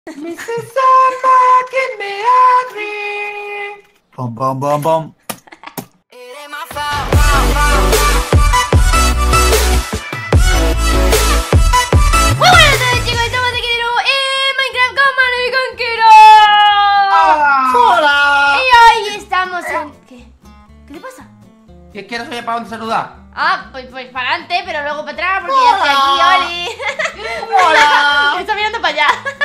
Mrs. Summer, give me a drink. Pom, pom, pom, pom. Muy buenas tardes, chicos, estamos aquí de nuevo en Minecraft con Manu y con Kiro. ¡Hola! Y hoy estamos en... ¿Qué te pasa? ¿Y es que no sabía para dónde saludar? Ah, pues para adelante, pero luego para atrás porque ya estoy aquí, Oli. ¡Hola! Me está mirando para allá.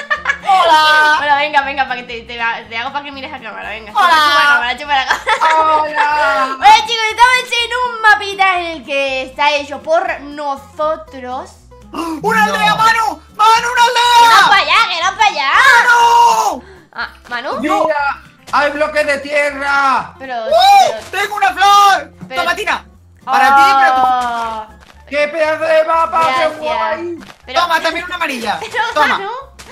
¡Hola! Bueno, venga, para que te hago para que mires a cámara, venga. Hola. Chupa la cámara. ¡Hola! Bueno, chicos, estamos en un mapita en el que está hecho por nosotros. ¡Una aldea, Manu! ¡Manu, una ¡Que no aldea! para allá, que no para allá! ¡No! Ah, ¿Manu? ¡Mira! ¡Hay bloques de tierra! Pero... ¡Tengo una flor! Pero- ¡Tomatina! Para ti, Oh, ¡Qué pedazo de mapa! ¡Qué gracias. guay! Pero, Toma, también una amarilla. pero, Toma. Manu,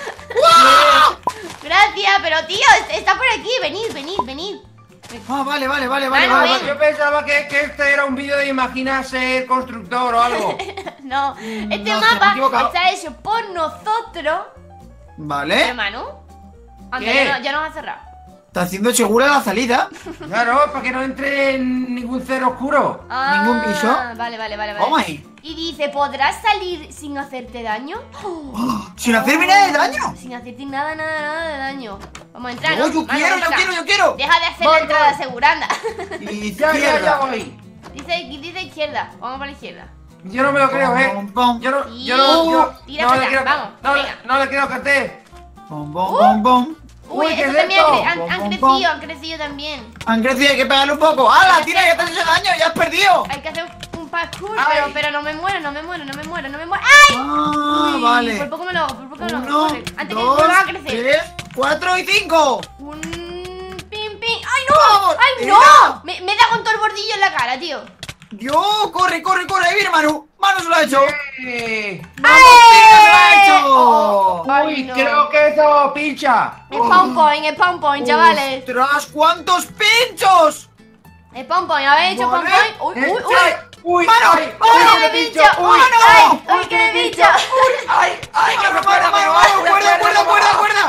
¡Wow! gracias, pero tío, está por aquí, venid. Ah, vale. Manu, Vale. Yo pensaba que este era un vídeo de imaginarse constructor o algo. No, este No sé, me he mapa equivocado. está hecho por nosotros. Pero Vale. Manu, anda, ¿Qué? ya nos ha cerrado. Está haciendo segura la salida. Claro, para que no entre ningún cero oscuro. ¿Ningún piso? Vale. Vamos ahí. Y dice, ¿podrás salir sin hacerte daño? Sin hacerme nada de daño. Sin hacerte nada de daño. Vamos a entrar, No, ¿no? yo Manu, quiero. Deja de hacer la Voy, entrada voy. aseguranda. Ya Izquierda. voy. Dice izquierda. Vamos para la izquierda. Yo no me lo creo, Pom, pom. Yo no, Sí. yo no, yo Tira no para le allá, quiero, vamos, venga. no le quiero cantar. Pom. Uy, Uy, ¿qué eso es también esto? han crecido también. Han crecido, hay que pegarle un poco. ¡Hala! Tira, ya te has hecho daño, ya has perdido. Hay que hacer un parkour, Ay. pero no me muero. ¡Ay! Ah, Uy, vale. Por poco me lo hago, Corre, Uno, antes que dos, vuelva a crecer. 3, 4 y 5. Un pim. ¡Ay, no! Vamos, ¡Ay, tira. no! Me da con todo el bordillo en la cara, tío. Dios, corre. Ahí viene Manu. Manu se lo ha hecho. ¡Vamos, ¡Ay! Tina, se lo ha hecho! Ay, Uy, no. creo que eso pincha. Spawn point, chavales. ¡Ostras, cuántos pinchos! Spawn point, ¿habéis hecho spawn Vale. point? Uy. Uy, Mano, ay, mano, uy, ¡Ay, que me pincho, pincho! uy, ¡Ay, que me pincho! ay, que me Manu, cuerda.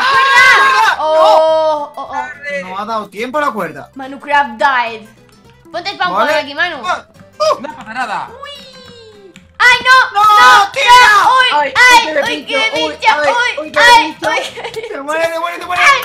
¡Oh! No ha dado tiempo la cuerda. Minecraft died. Ponte el spawn point Vale. aquí, Manu. No pasa nada. ¡Ay, no! ¡No, tira! ¡Uy! Ay, ¡Ay! uy, que me ¡Uy, que me pincho, pincha! uy, ¡Uy! que me ¡Ay! pincho. ¡Uy! ¡Te muere! Ay,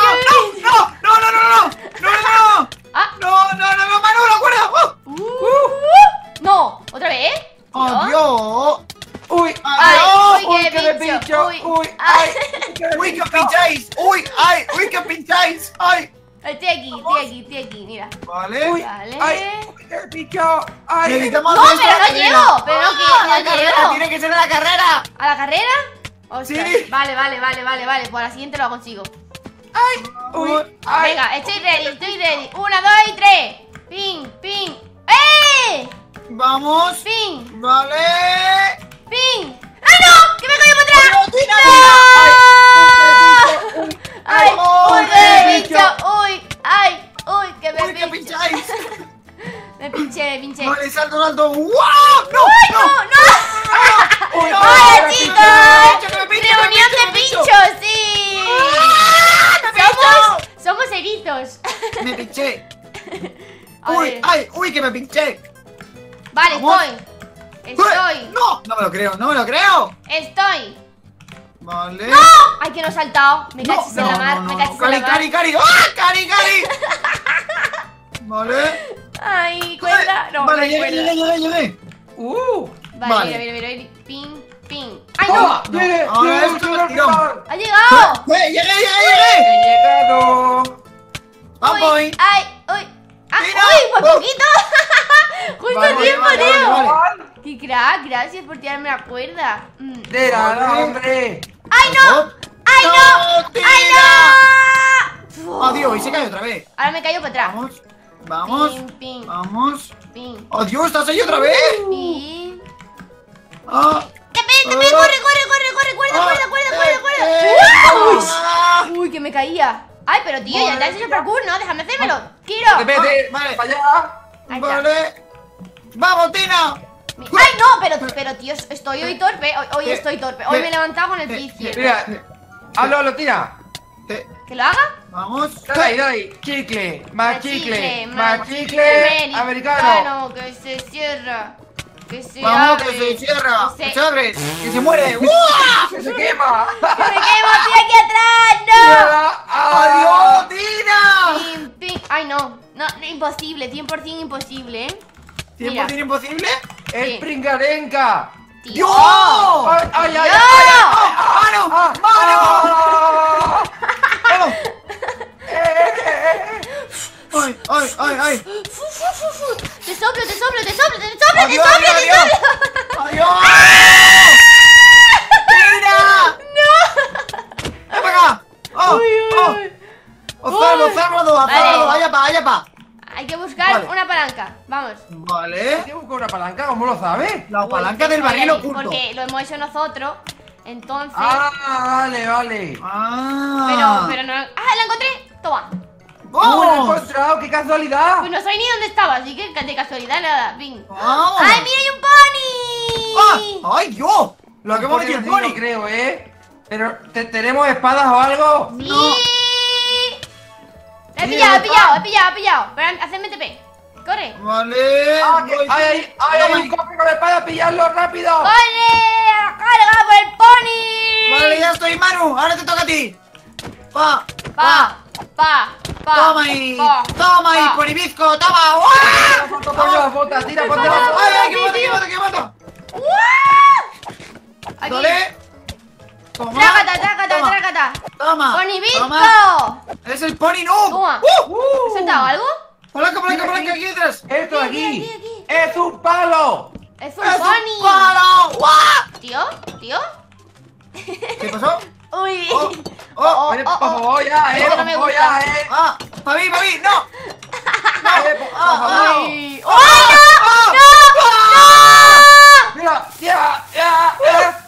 ¡No! Ah. ¡No, Manu, la cuerda! No, ¿otra vez? ¡Adiós! Uy, Ay, ¡Adiós! uy, que me pincho. Uy, Uy, ay. ¡Uy, que pincháis! ¡Uy, que pincháis! ¡Ay! Estoy aquí, mira. Vale. Vale. ay, que me pincho. Ay, Necesitamos No, hacer pero esta no carrera. llego, pero no, que La no carrera llego. tiene que ser la carrera. ¿A la carrera? Ostras, Sí. vale. Pues a la siguiente lo consigo. uy, ay. Venga, estoy ready. 1, 2 y 3. Ping. ¡Eh! Vamos. Ping. Vale. ¡Ay, no! ¡Que me caigo para atrás! ¡No, Tina, ¡No! ¡Ay! ¡Uy, que me pincho! ¡Uy, que me ¡Uy, que pincho! pincháis! Me pinché. Vale, salto. ¡Wow! ¡No! ¡Ay, no! ¡Uy, no! ¡Hola, que chicos! me pincho, ¡Reunión de me pincho! pinchos, sí! Somos erizos. Me pinché. A ¡Uy! ver. ¡Ay! ¡Que me pinché! Vale, Vamos. estoy. ¡No! No me lo creo. Estoy. Vale. ¡No! ¡Ay, que no he saltado! Me cachis en la mar, me cachis en la mar. Cari. ¡Ah! Cari. Vale. Ay, cuerda. No, Vale, no hay cuerda. llegué. Vale, Vale. mira. Ping. ¡Ay, Toma, no! llegué, Ahora llegué, esto llegué es tirón. al final. ¡Ha llegado! ¡Llegué! He llegado. ¡Vamos! ¡Uy! ¡Ay! Mira. ¡Uy, por poquito! Justo Vale, a tiempo, vale, tío. vale. ¡Qué crack! Gracias por tirarme la cuerda. De nada, hombre. ¡Ay, no! ¡Ay, no! ¡Tira! ¡Ay, no! ¡Adiós! Y se cae otra vez. Ahora me cayó para atrás. Vamos. Ping. Vamos. ¡Adiós, ¿Estás ahí otra vez? ping! ¡Ah! ¡Te corre! ¡Cuerda! ¡Uy, que me caía! ¡Ay, pero tío, ya te has hecho el parkour, ¿no? Déjame hacérmelo. ¡Kiro! Vete, Vale. para allá. Ahí está. Vale. ¡Vamos, Tina! ¡Ay, no! Pero tío, estoy hoy torpe. Hoy estoy torpe. Hoy me he levantado con el pie izquierdo. Mira, Hazlo, tira. ¿Que lo haga? Vamos. Dale ahí. Chicle, más chicle, más chicle. Americano. Americano, que se cierra. Que se Vamos, abre. que se cierra. Que Que se... se abre. Que se muere. ¡Que se quema! ¡Que me quemo, estoy aquí atrás! ¡Adiós, Tina! ¡No! Pim, pim. Ay, no. No, imposible, 100% imposible, ¿eh? Mira. ¿100% imposible? ¡Es pringarenca! Tío. ¡Dios! ¡Ay, ay, ay! ¡Mano! ¡Mano! ¡Vamos! ¡Ay, ay, ay, ay! Te soplo! ¡Adiós, adiós! ¡Adiós! ¡Tina! ¡No! ¡Ven para acá! ¡Oh! ¡Oh! ¡Ozarlo! ¡Allá pa! Hay que buscar Vale. una palanca. Vamos. Vale. ¿Tengo con una palanca? ¿Cómo lo sabes? La Uy, palanca del estoy barril ahí, oculto. Porque lo hemos hecho nosotros. Entonces. Vale. Pero no. ¡Ah, la encontré! Toma. ¡Oh, lo he ¡Vamos! encontrado! ¡Qué casualidad! Pues no sabía ni dónde estaba, así que de casualidad nada. Ping. ¡Vamos! ¡Ay, mira, hay un pony! ¡Ah! ¡Ay, Dios! Lo que hemos metido el No pony. creo, ¿eh? Pero, ¿tenemos espadas o algo? ¡Sí! No. He Sí, pillado. Pero hacedme TP. Corre. Vale. voy. ¡Hay un cofre con la espada! ¡Pilladlo rápido! ¡Corre! ¡A la carga por el pony! Vale, ya estoy, Manu. Ahora te toca a ti. Pa. Pa. Toma ahí. pa, Toma ahí, pa. poribisco. Toma. ¡Uah! Ponle la bota, tira, ponte la bota. ¡Ay, ay, que mato! Aquí. Dale. Toma. Trácata. Toma. ¡Pony Toma. Visco! Es el pony noob. Toma. ¿Has soltado algo? Palanca, aquí detrás. ¡Esto Aquí. aquí! ¡Es un palo! Es un ¡Es un pony. palo! ¡Guau! ¿Tío? ¿Qué pasó? Uy. Oh. Oye, por favor, ya, Eso no me por gusta. favor, ya, Ah, para mí, no. Por favor. ¡Ay! ¡Ay, Mira, ya,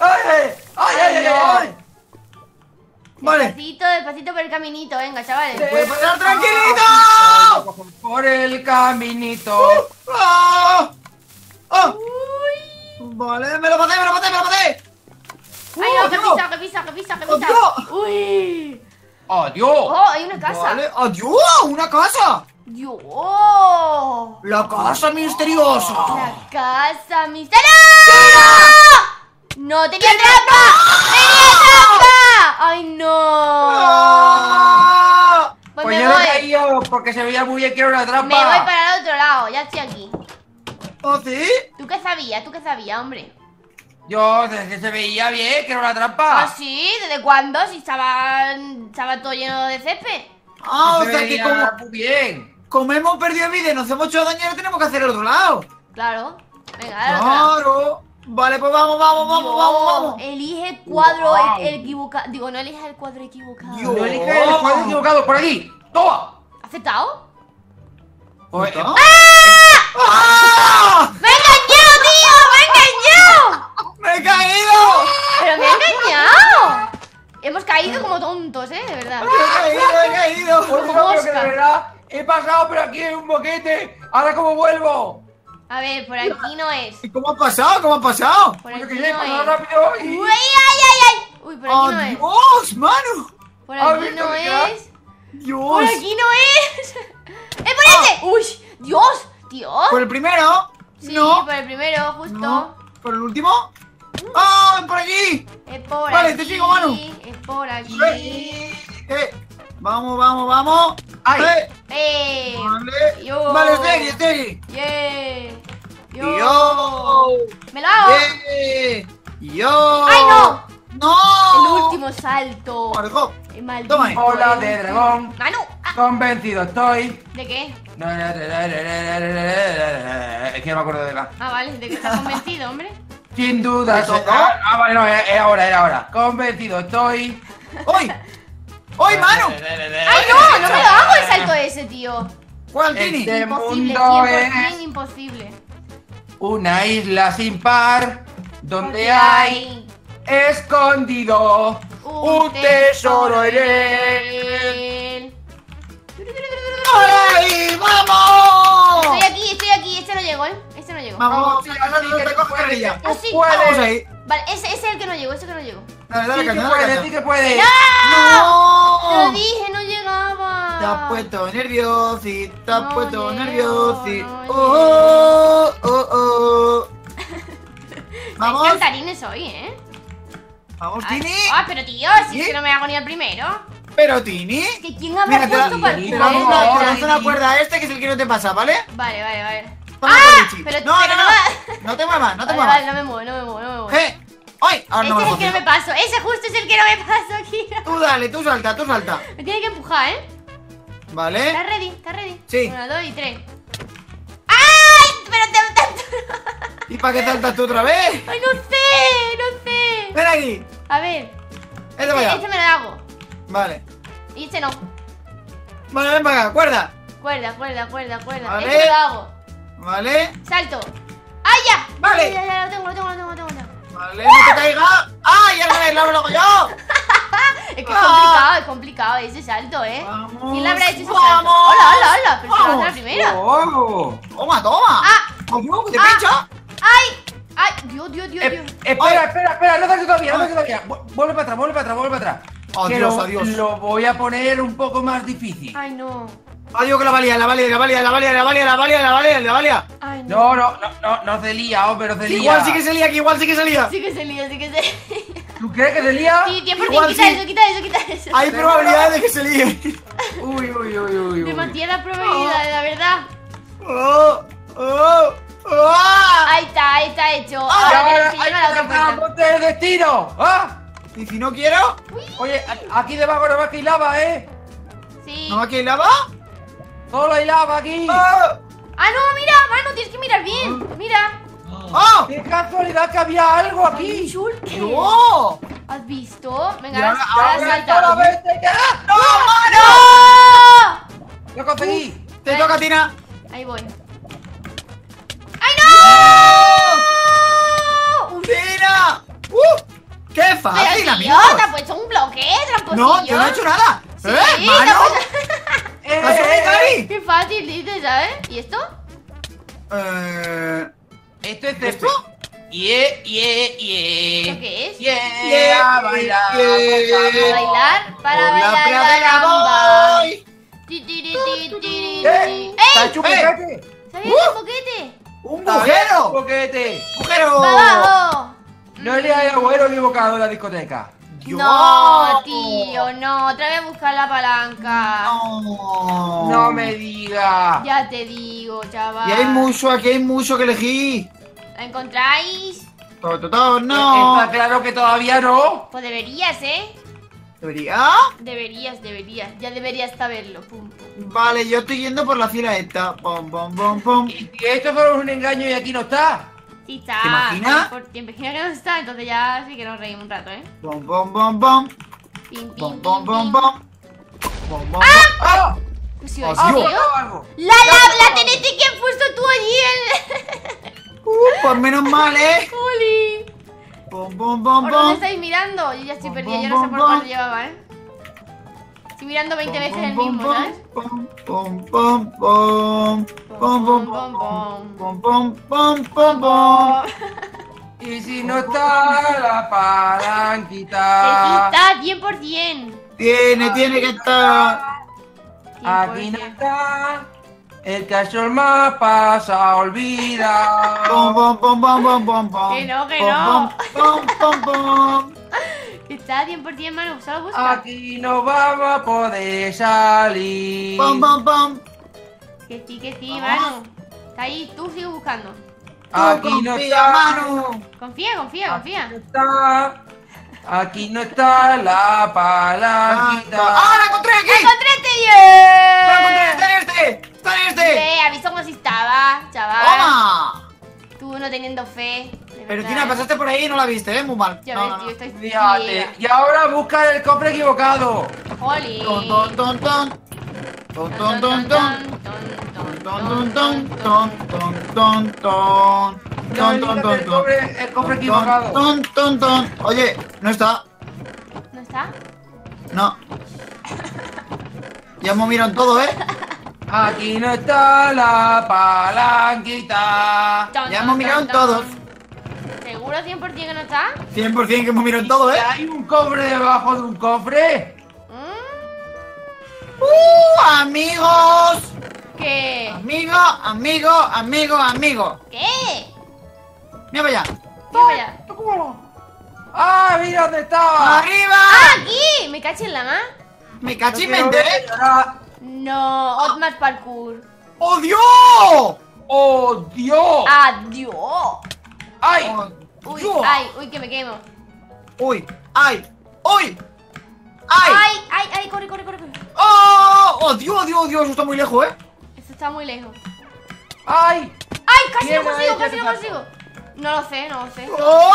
ay. Vale. Despacito por el caminito, venga, chavales. ¡Voy a pasar tranquilito! Por el caminito. ¡Ah! ¡Ah! Vale, me lo pasé. ¡Ay, no! ¡Que Dios. pisa! Dios. ¡Uy! ¡Adiós! ¡Oh, hay una casa! Vale, adiós, una casa. ¡Dios! La casa misteriosa. ¡La casa misteriosa! ¡No tenía trampa! ¡Tenía trampa! ¡Ay, no! Ah. Pues Pues me yo no he voy. caído porque se veía muy bien que era una trampa. Me voy para el otro lado, ya estoy aquí. ¿Oh, sí? ¿Tú qué sabías, hombre? Yo, desde que se veía bien que era una trampa. ¿Ah, sí? ¿Desde cuándo? Si estaba todo lleno de césped. Ah, o Se sea que veía muy bien. como hemos perdido vida y nos hemos hecho daño, ahora tenemos que hacer el otro lado. Claro. Venga, dale otro lado. Claro. Vale, pues vamos. Elige el cuadro Wow. el equivocado. Digo, no elijas el cuadro equivocado. Dios. No eliges el cuadro equivocado, por aquí. ¡Toma! ¿Aceptado? Pues, ¿Ah? ¡Ah! ¡Me he engañado, tío! ¡Me he engañado! ¡Me he caído! ¡Pero me he engañado! Hemos caído como tontos, de verdad. He caído. Por favor, pero que de verdad he pasado, pero aquí hay un boquete. ¿Ahora cómo vuelvo? A ver, por aquí no es. ¿Y cómo ha pasado? Por Porque aquí ya he no pasado es. rápido y... ¡Uy, ay! Uy, por aquí no es. ¡Dios, Manu! Por ¿Has aquí visto no que ya? es. ¡Dios! ¡Por aquí no es! ¡Es por este! ¡Uy! ¡Dios! ¿Dios? ¿Por el primero? Sí, No. por el primero, justo. No. ¿Por el último? ¡Ah! ¡Por aquí! Es por Vale, aquí. te sigo, Manu. Es por aquí. Vamos. ¡Ay! Vale. Yo. Vale, estoy aquí. Yeah. Yo. ¡Me lo hago! Yo. ¡Ay, no! ¡No! El último salto. Vale, go. El maldito. Toma ahí. Hola de dragón. Manu. Ah, Convencido estoy. ¿de qué? Es que no me acuerdo de la. Ah, vale, ¿de qué estás convencido, hombre? Sin duda. ¿Me toca? Vale, no, era ahora. Convencido estoy. ¡Hoy! ¡Hoy, Manu! ¡Ay, no! ¡No me lo hago el salto ese, tío! ¿Cuál, Tini? Este Imposible, mundo 100% es imposible. una isla sin par donde hay escondido un tesoro en él. ¡Ay, vamos! Estoy aquí, este no llego, Este no llego. Vamos, sí, ahora te cojo carrilla. Ah, sí. Puedes. Vamos ahí. Vale, ese es el que no llego, ese que no llego. Dale, dale, Sí que caña, puede, dale, sí caña. que puede. Te lo ¡No! dije, no llegaba. Te has puesto nerviosi, te has No puesto llego, nerviosi. no Oh, oh, oh. Vamos, Cantarines hoy, ¿eh? vamos, Ay, Tini. pero tío, si es ¿Sí? que no me hago ni el primero. Pero Tini. ¿Que quién habrá Mira, puesto te parkour? lanzo no, te lanzo una Tini. cuerda a este que es el que no te pasa, ¿vale? Vale, vale, vale. Toma, Richie. pero no, pero no, no no. va- No te muevas, no te Vale, muevas. vale, no me muevo, no me muevo, no me muevo. ¡Ay! Ahora no me Este es el que no me consigo. paso, ese justo es el que no me paso aquí. Tú dale, tú salta, tú salta. Me tiene que empujar, ¿eh? ¿Vale? ¿Estás ready? ¿Estás ready? Sí. 1, 2 y 3. ¡Ay! Pero te... ¿Y para qué saltas tú otra vez? ¡Ay, no sé! No sé. Ven aquí. A ver. Este para allá. Este me lo hago. Vale. Y este no. Vale, ven para acá, cuerda. Cuerda, cuerda, cuerda, cuerda. Vale. Este me lo hago. Vale. Salto. ¡Ay, ya! Vale. Ya, lo tengo, lo tengo, lo tengo, lo tengo. Vale, no te caiga. ¡Ay, ya sabes, lo hago yo! Es que es complicado ese salto, ¿eh? Vamos. ¿Quién le habrá hecho ese Vamos. salto? ¡Hola, hola, hola! Pero si lo hace la Vamos. primera. Oh. Toma, toma. ¡Ah! Adiós, que te Ah. pincho. ¡Ay! ¡Ay! Dios, Dios, Dios, Dios. Espera, espera, espera, no te todavía, no te todavía. Vuelve para atrás, vuelve para atrás, vuelve para atrás. Que Adiós, lo- adiós. Lo voy a poner un poco más difícil. Ay, no. Adiós, que la valía, la valía, la valía, la valía, la valía, la valía, la valía, la valía. Ay, no. No se lía, hombre, no se lía. Igual sí que se lía, que igual sí que se lía. Sí que se lía, sí que se lía. ¿Tú crees que se lía? Sí, 100%. Igual Quita sí. eso, quita eso, quita eso. Hay probabilidades de que se líe. Uy, uy, uy, uy, uy. Demasiada probabilidad, la verdad. Oh, oh, oh. Ahí está hecho. Y Ahora ahora que hay se que lleva la otra tratar puerta. ponte el destino. ¿Ah? ¿Y si no quiero? Oye, aquí debajo no va que hay lava, ¿eh? Sí. ¿No aquí hay lava? Solo hay lava aquí. ¡Oh! Ah, no, mira, mano, tienes que mirar bien. Mira. ¡Oh! ¡Qué casualidad que había algo aquí! Chulque. ¡No! ¿Has visto? Venga, Y ahora- ahora ahora salta. ¡Ahora vete ya! ¡No, mano! ¡No! ¡Lo conseguí! Te toca, Tina. Ahí voy. ¡Ay, no! Uf, ¡Tina! ¡Qué pero fácil, tío, amigos! te has puesto un bloque, tramposillo. No, yo no he hecho nada. Sí, ¿Eh, te has mano? puesto- ¿Has subido, Cari? Qué fácil dices, ¿sabes? ¿Y esto? Esto es ¿Esto? Yeah. ¿Esto qué es? Yeah, a bailar. Para bailar, para Por la bailar la pradera gamba. voy. Ti, ti, ti, ti, ti, ti. ¡Está ¡Ey! hecho un boquete! ¿Se había hecho un boquete? ¡Un ¡Está hecho un agujero! boquete! ¡Agujero! ¡Para abajo! No le hay agujero equivocado en la discoteca. Dios. No, tío, no. Otra vez buscar la palanca. No. No me diga. Ya te digo, chaval. Y hay mucho, aquí hay mucho que elegir. ¿La encontráis? No. Está claro que todavía no. Pues deberías, ¿eh? ¿Debería? Deberías. Ya deberías saberlo. Pum, pum. Vale, yo estoy yendo por la fila esta. Pom, pom, pom, pom. Y si esto solo es un engaño y aquí no está. Sí está. ¿Te imaginas? ¿Te imaginas que no está? Entonces ya sí que nos reímos un rato, ¿eh? Pom, pom, pom, pom. Pim, pim, Pom, pim, pom, pom, pim. pom. Pom, pom, ¡Ah! Pues sí, Oh, ¿en Dios. serio? Algo. La TNT que has puesto tú allí Pues menos mal, ¿eh? ¡Juli! Pom, pom, pom, ¿Por dónde pom. estáis mirando? Yo ya estoy Pom, perdida, pom, yo no sé pom, por cuál pom. llevaba, ¿eh? Estoy mirando 20 veces el Pom, mismo, pom, ¿sabes? pom, pom, pom, pom. Pom, pom, pom, pom, pom, pom, pom, pom. Y si no está la Que palanquita. sí está, 100%. Tiene que estar. Aquí no 100%. está. El cachorro más pasa, olvida. Pom, pom, pom, pom, pom, pom, pom. Que no, que Pom, no. Pom, pom, pom. Que está 100%, Manu, solo busca. Aquí no vamos a poder salir. Pom, pom, pom. Que sí, Manu. Está ahí, tú sigue buscando. Aquí no Confía, está. Manu. Confía. No está. Aquí no está la palanquita. ¡Ah, la encontré aquí! ¡Encontraste ¡La bien! encontré! ¡Está en este! ¡Está en este! ¿Has visto cómo si estaba, chaval? ¡Toma! Tú no teniendo fe. de Pero verdad, Tina, ¿eh? pasaste por ahí y no la viste, ¿eh? Muy mal. Ya No, ves, no, tío, no. estoy Fíjate. ciega. Y ahora busca el cofre equivocado. Jolín. Ton, ton, ton, ton. Ton, ton, ton, ton. Ton, ton, ton, ton, ton, ton. No Ton, digas ton, ton, el ton. cofre equivocado. Ton, ton, ton. Oye, no está. ¿No está? No. Ya hemos mirado todo, ¿eh? Aquí no está la palanquita. Ton, Ya ton, hemos mirado ton, todos. ton. ¿Seguro? ¿Seguro 100% que no está? 100% que hemos mirado en todo, ¿eh? ¿Hay un cofre debajo de un cofre? Amigos. ¿Qué? Amigo, amigo, amigo, amigo. ¿Qué? Mira para allá. Mira para allá. ¡Ah, mira dónde estaba! ¡Arriba! ¡Ah, aquí! Me caché en la más. Me No caché en quiero mente, ver ¿eh? llorar. No, Otmas Parkour. ¡Oh, Dios! ¡Oh, Dios! ¡Adiós! ¡Ay! ¡Oh, Uy, Dios! ay, uy, que me quemo. ¡Uy! ¡Ay! ¡Uy! ¡Ay! Ay, ay, ay, corre, corre, corre, corre. ¡Oh! ¡Oh, Dios, Dios, Dios! Eso está muy lejos, ¿eh? Esto está muy lejos. ¡Ay! ¡Ay, casi lo Mierda, consigo, ya casi te lo salto. consigo! No lo sé, no lo sé. ¡Oh!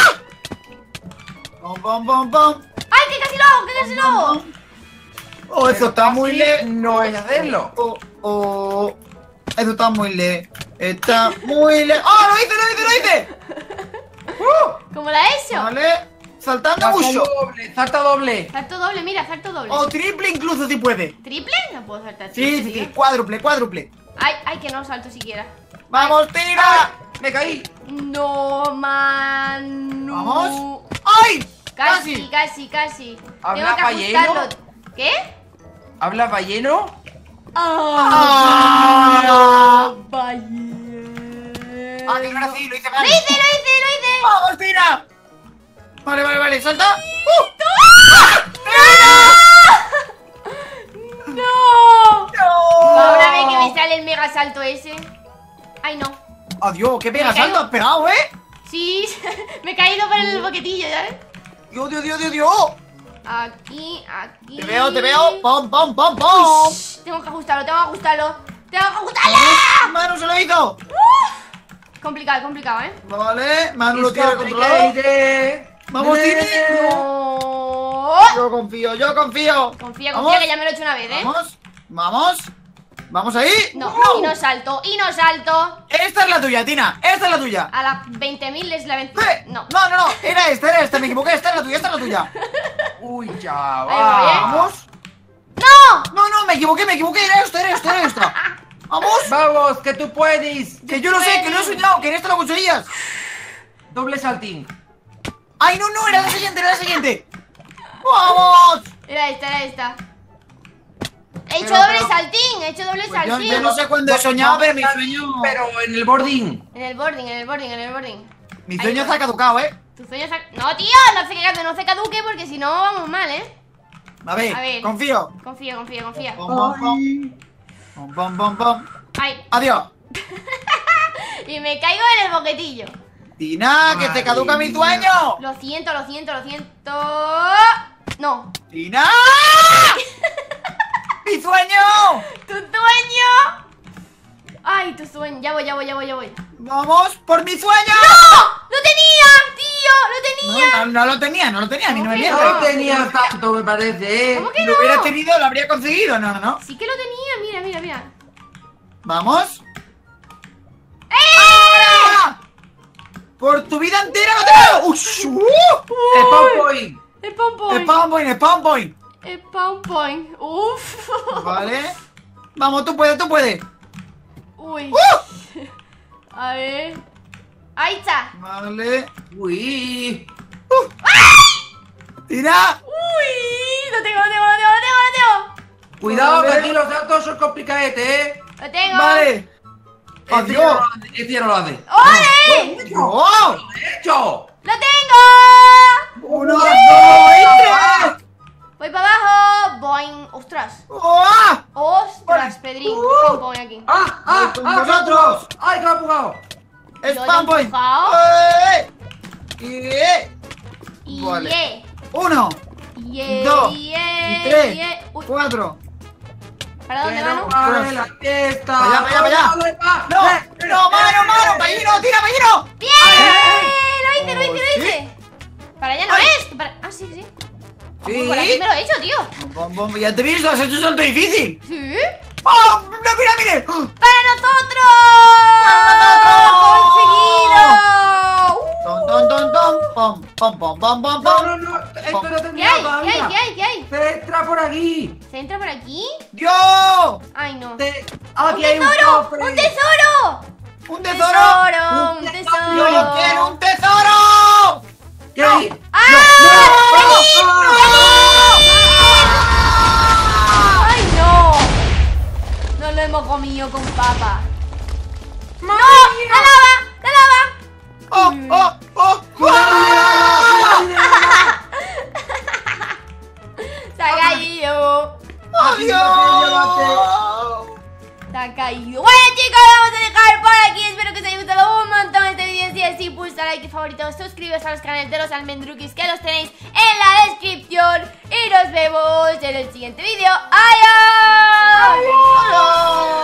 ¡Pom, pom, pom, pom! ¡Ay, que casi lo hago, que casi lo hago! ¡Oh, eso está muy Así lejos! no es hacerlo. ¡Oh, oh! Eso está muy lejos. Está muy lejos. ¡Oh, lo hice, lo hice, lo hice! ¿Cómo la he hecho? Vale. Saltando Salta mucho. doble, salta doble. Salto doble, mira, salto doble. O triple incluso si puede. ¿Triple? No puedo saltar Sí, triple, sí, tío. sí. Cuádruple, cuádruple. Ay, ay, que no salto siquiera. ¡Vamos, tira! Me caí. No, Manu. ¡Vamos! ¡Ay! Casi, casi, casi. ¿Habla Tengo que balleno? ajustarlo. ¿Qué? ¿Habla balleno? ¡Ah! Balleno. ¡Ah, qué gracia! Lo hice mal. ¡Lo hice, lo hice, lo hice! ¡Vamos, tira! Vale, vale, vale. ¡Salta! ¡No! ¡No! Ahora ve que me sale el mega salto ese. Ay, no. ¡Adiós! ¡Qué pega Me caigo. salto has pegado, eh! Sí, me he caído por el boquetillo, ¿sabes? ¡Dios, Dios, Dios, Dios, Dios! Aquí, aquí. ¡Te veo, te veo! ¡Pom, pom, pom, pom! Tengo que ajustarlo, tengo que ajustarlo. ¡Tengo que ajustarlo! ¡Manu se lo hizo! Complicado, complicado, ¿eh? Vale, Manu lo It's tiene controlado. complicated. ¡Vamos, Tini! No. Yo confío, yo confío. Confía, ¿Vamos? confía, que ya me lo he hecho una vez, ¿eh? Vamos, vamos. Vamos ahí. No, ¡Wow! y no salto, y no salto. Esta es la tuya, Tina. Esta es la tuya. A las 20.000 es la 20. No. No, no, no. Era esta. Me equivoqué. Esta es la tuya, esta es la tuya. Uy, Ahí voy, ¿eh? chaval. Vamos. ¡No! No, no, me equivoqué. Era esta. Vamos. Vamos, que tú puedes. Que yo lo sé, que lo he soñado, que en esta lo conseguías. Doble saltín. Ay, no, era la siguiente. ¡Vamos! Era esta. He hecho Pero- doble saltín, he hecho doble Pues saltín. yo no sé cuándo he soñado, pero mi sueño. Pero en el boarding. En el boarding. Mi Ahí sueño va. se ha caducado, ¿eh? Tu sueño se... No, tío, no se caduque porque si no vamos mal, ¿eh? A ver, A ver. confío. Confía. Pom, pom, pom. Pom, pom, pom, pom. Ay, Adiós. y me caigo en el boquetillo. Tina, que te caduca mi sueño. Lo siento. No. ¡Tina! ¡Mi sueño! ¡Tu sueño! Ay, tu sueño. Ya voy. ¡Vamos por mi sueño! ¡Lo tenía, tío! ¡Lo tenía! No lo tenía, a mí no me ¿Cómo que mientas. No tenía tanto, me parece, ¿Cómo ¿eh? que Si lo no? hubiera tenido, lo habría conseguido. No. Sí que lo tenía, mira. ¡Vamos! ¡Ahora! ¡Por tu vida entera lo tengo! ¡Ush! Spawn point. Spawn Spawn point. Spawn point. Uf. Vale. Vamos, tú puedes. Uy. ¡Uh! A ver. Ahí está. Vale. Uy. ¡Tira! Uy. Lo tengo. Cuidado, que Vale. aquí los saltos son complicados, ¿eh? Lo tengo. Vale. Este ya ¡Adiós! no lo hace, este ya no lo hace. ¡Ole! ¡Oh! ¡Hecho! ¡Lo tengo! ¡Uno, dos, tres! Voy para abajo. Boing. Ostras. ¡Oh! Ostras, Pedrín. Spawn point aquí. ¡Ah! Voy con vosotros. ¡Ay, que lo ha empujado! ¡Spawn point! empujado. Y Vale. Yeah. Uno, Yeah, dos, yeah, y tres, yeah. Uy, 4. ¿para dónde, ¡Que Manu? no pare la fiesta! Para allá. ¿Dónde va? ¡No! ¡No, mano! ¡Pallino! ¡Tira, Pallino! ¡Bien! Lo hice. Para allá no Ay. es. Sí. Sí. Por aquí me lo he hecho, tío. Bom, ya te he visto, has hecho un salto difícil. ¿Sí? ¡Oh! ¡No, mira! ¡Para nosotros! ¡Conseguido! Pom. No, esto no ¿Qué termina hay? todavía. ¿Qué hay? Se entra por aquí. ¿Se entra por aquí? ¡Dios! Ay, no. Aquí hay un tesoro! cofre. ¡Un tesoro! ¡Un tesoro! Un tesoro. ¡Yo quiero un tesoro! ¿Qué hay? ¡Ay, no! No lo hemos comido con papa. ¡No! ¡La lava! ¡La lava! ¡Oh, oh, oh! ¡Se ha caído! ¡Adiós! Se ha caído. Bueno, chicos, vamos a dejar por aquí. Espero que os haya gustado un montón este vídeo. Si es así, pulsa like y favorito. Suscribiros a los canales de los almendruquis, que los tenéis en la descripción. Y nos vemos en el siguiente vídeo. ¡Adiós! ¡Adiós!